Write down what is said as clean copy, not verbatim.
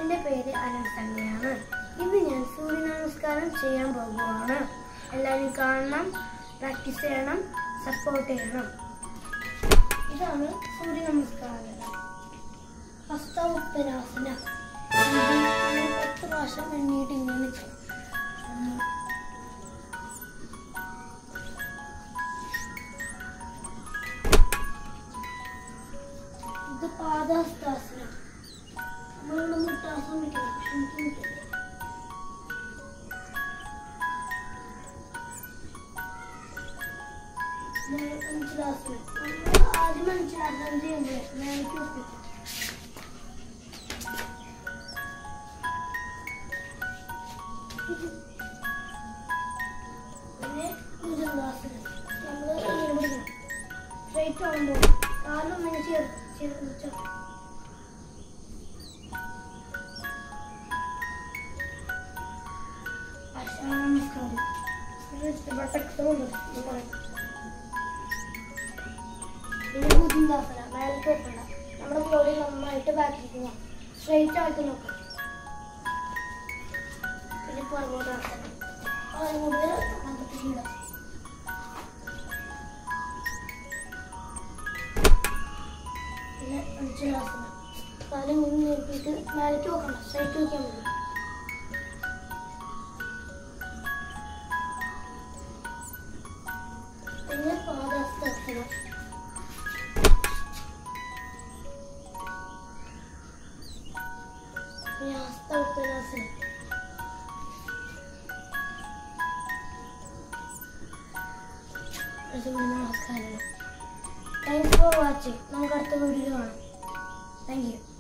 എൻ്റെ പേര് അരുൺ സംഗയാണ്. ഇന്ന് ഞാൻ സൂര്യ നമസ്കാരം ചെയ്യാൻ പോകുകയാണ്. എല്ലാവരും കാണണം, പ്രാക്ടീസ് ചെയ്യണം, സപ്പോർട്ട് ചെയ്യണം. ഇതാണ് സൂര്യ നമസ്കാരം. ഹസ്തോത്തനാസന. 10 പ്രാവശ്യം എണ്ണീട്ട് ഇങ്ങനെ നിൽക്കണം. ഇത് പാദഹസ്താസനം. നമ്മളിവിടെ മുട്ടാസനം വയ്ക്കണം, പക്ഷെ എനിക്ക് മുട്ടില്ല. അഞ്ചലാസനം. നമ്മൾ ആദ്യം അഞ്ചലാസനം ചെയ്യുമ്പോൾ മേലേക്ക് വെപ്പിക്കും. പിന്നെ ഭുജംഗാസനം. നമ്മൾ ഇങ്ങനെ പിടിക്കണം. സ്ട്രൈറ്റ് ആകുമ്പോൾ കാലൊന്നിങ്ങനെ ചേർത്ത് നമസ്കാരം. പിന്നെ ഭുജംഗാസന. മേലേക്ക് വെക്കണ്ട. നമ്മുടെ ബോഡി നന്നായിട്ട് ബാക്കിലേക്ക് പോകാം. സ്ട്രൈറ്റ് ആക്കി നോക്കാം. പിന്നെ പർവ്വതാസനം. അത് കൂടുതൽ അകത്തേക്ക് ഇടാം. പിന്നെ അഞ്ചലാസനം. കാലം മുന്നിൽ നിർത്തിയിട്ട് മേലേക്ക് വെക്കണ്ട, സ്ട്രൈറ്റ് വെക്കാൻ മതി. പിന്നെ പാദഹസ്താസനം. പിന്നെ ഹസ്തോത്തനാസനം. നമസ്കാരം. Thanks for watching. നമുക്ക് അടുത്ത വീഡിയോ കാണാം. Thank U.